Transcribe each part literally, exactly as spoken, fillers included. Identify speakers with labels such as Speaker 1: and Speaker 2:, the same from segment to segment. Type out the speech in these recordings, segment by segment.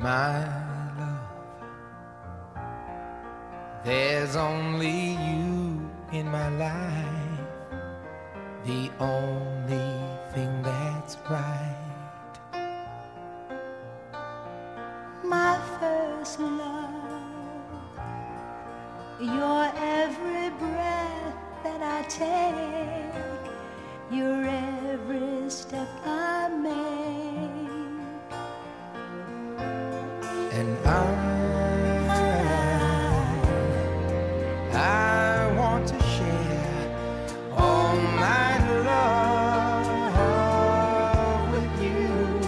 Speaker 1: my love. There's only you in my life, the only thing that's right.
Speaker 2: My first love, your every breath that I take, your every step I make.
Speaker 1: And I, I want to share all my love with you.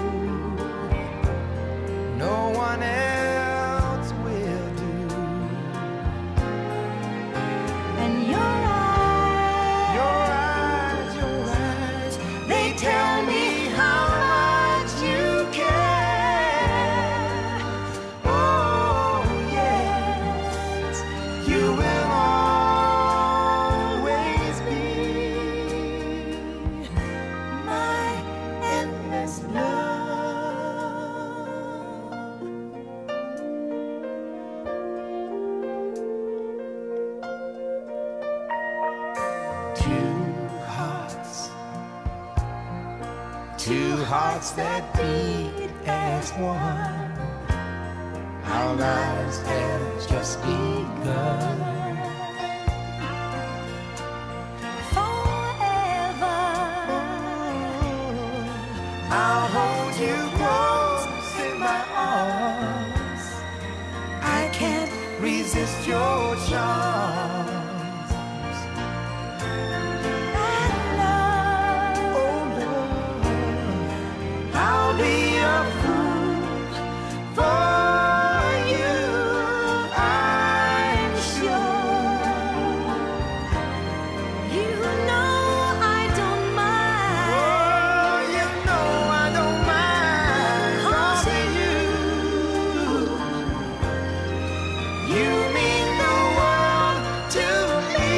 Speaker 1: No one else will do.
Speaker 2: And your eyes,
Speaker 1: Your eyes, your eyes, they tell me how much you care. Oh yes, you will always be
Speaker 2: my endless love.
Speaker 1: two hearts, two hearts that beat as one. Our lives have just begun.
Speaker 2: Forever,
Speaker 1: I'll hold you close in my arms. I can't resist your charms.
Speaker 2: and love,
Speaker 1: Oh love, I'll be a fool for you, I'm sure.
Speaker 2: you know I don't mind.
Speaker 1: Oh, you know I don't mind causing you. You mean the world to me.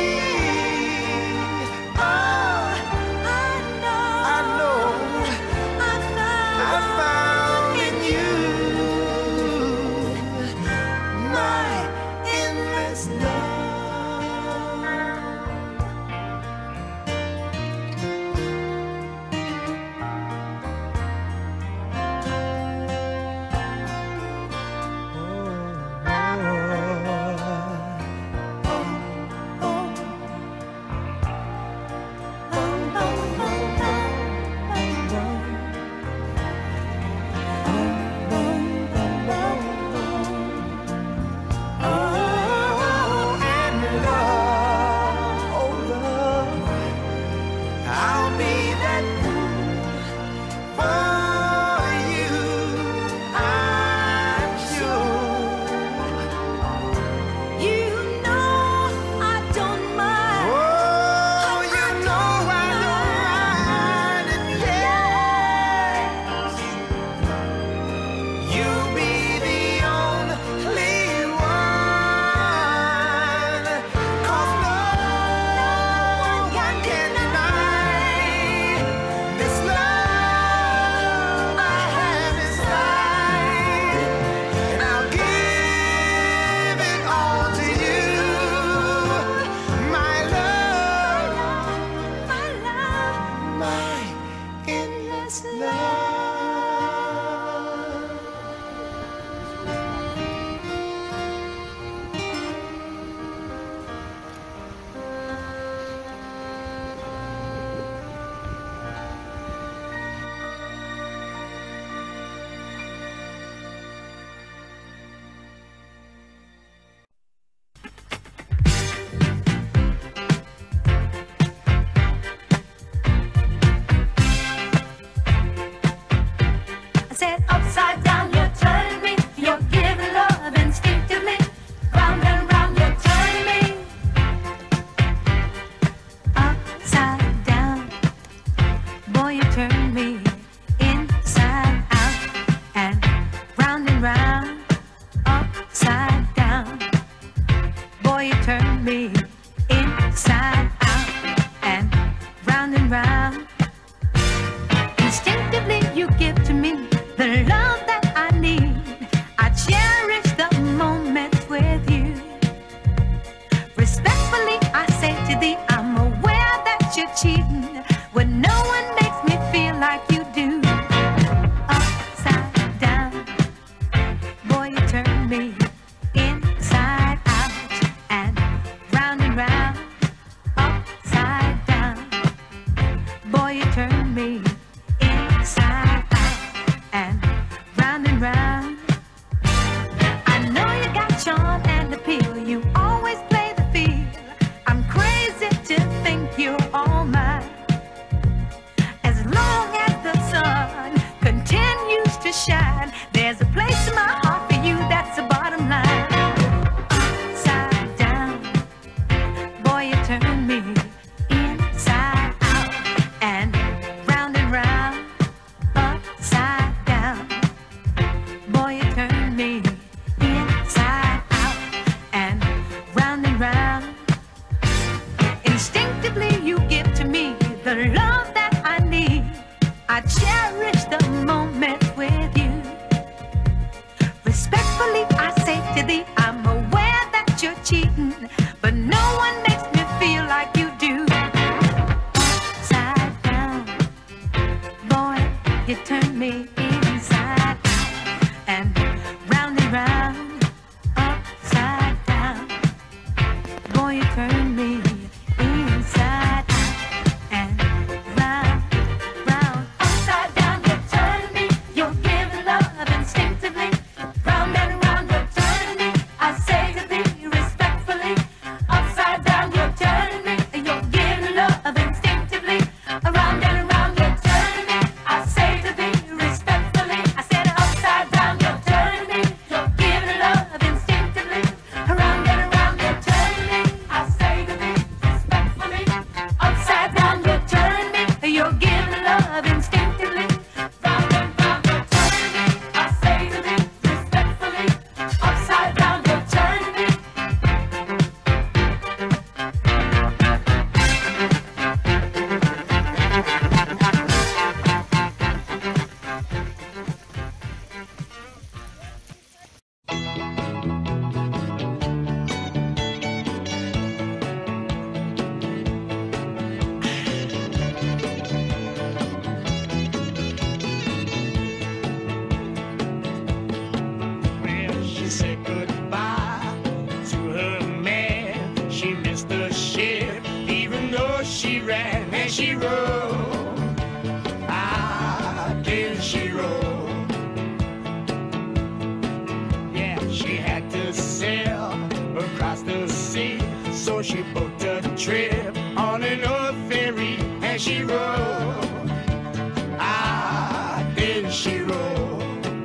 Speaker 1: Oh,
Speaker 2: I know,
Speaker 1: I know
Speaker 2: I found,
Speaker 1: I found in you my endless love. Oh, and love, oh love, I'll be that fool for you, I'm sure.
Speaker 2: you know I don't mind.
Speaker 1: Oh, you know I don't mind, and yes, you'll be the only one, 'cause no one can deny this love I have inside, and I'll give it all to you, my love,
Speaker 2: My love,
Speaker 1: my endless love.
Speaker 2: I said upside down, you turn me. You're giving love instinctively. Round and round, you turn me. Upside down, boy, you turn me inside out and round and round. Upside down, boy, you turn me inside out and round and round. Instinctively, you give to me the love that I need. you're cheating when no one makes me feel like you do. Upside down, boy, you turn me inside out and round and round. Upside down, boy, you turn me inside out and round and round. I know you got charm and appeal, you always play the field. I'm crazy to think you're all mine. As long as the sun continues to shine, there's a place in my heart for you, that's the bottom line. Upside down, boy, you turn me inside out and round and round. Upside down, boy, you turn me inside out and round and round. Instinctively you give to me the love that I need. I cherish the moment with you. Respectfully I say to thee, I'm aware that you're cheating, but no one makes me feel like you do. Upside down, boy, you turn me inside out and round and round. Upside down, boy, you turn me inside out and round, round. Upside down, you turn me, you're giving love instinctively. Round and round, you're turning me, I say to thee respectfully. Upside down, you're turning me, you're giving love instinctively. Around and around, you're turning me, I say to thee respectfully. I said upside down, you're turning me, you're giving love instinctively. Around and around, you're turning me, I say to thee respectfully. Upside down, you're turning me, you're giving love instinctively. Round and round, you're turning me, I say to thee respectfully. Upside down, you're turning me.
Speaker 3: Well, she said goodbye to her man. She missed the ship, even though she ran and she rode. Ah, did she roll? Yeah, she had to sail across the sea, so she booked a trip on an old ferry and she rode. Ah, did she roll?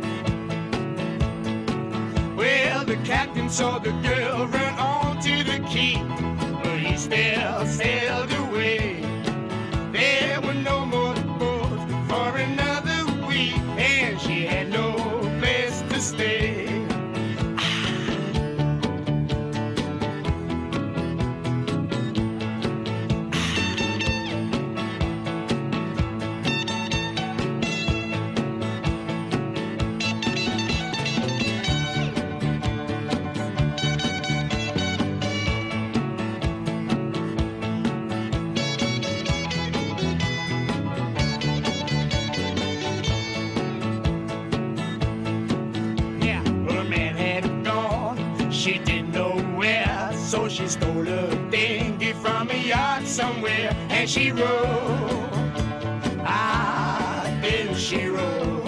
Speaker 3: Well, the captain saw the girl run on to the quay, but he still sailed away. There were no more boats for another week, and she had no place to stay. Yeah, her man had gone, she didn't know where, so she stole a dinghy from a yacht somewhere, and she rode. Ah, didn't she roll?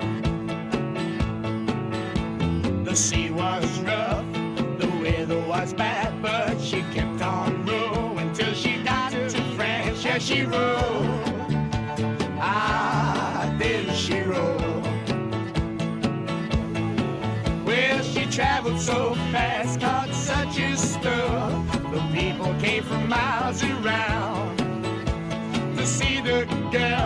Speaker 3: The sea was rough, the weather was bad, but she kept on rowing till she got to France. Yeah, she rode. Ah, didn't she roll? Well, she traveled so fast, caught such a stir. The people came from miles around to see the girl